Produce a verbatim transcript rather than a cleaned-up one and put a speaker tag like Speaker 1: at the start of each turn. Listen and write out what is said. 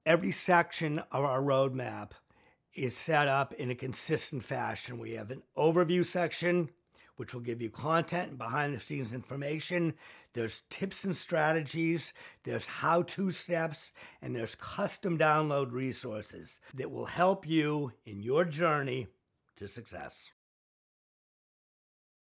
Speaker 1: Every section of our roadmap is set up in a consistent fashion. We have an overview section, which will give you content and behind the scenes information. There's tips and strategies, there's how-to steps, and there's custom download resources that will help you in your journey to success.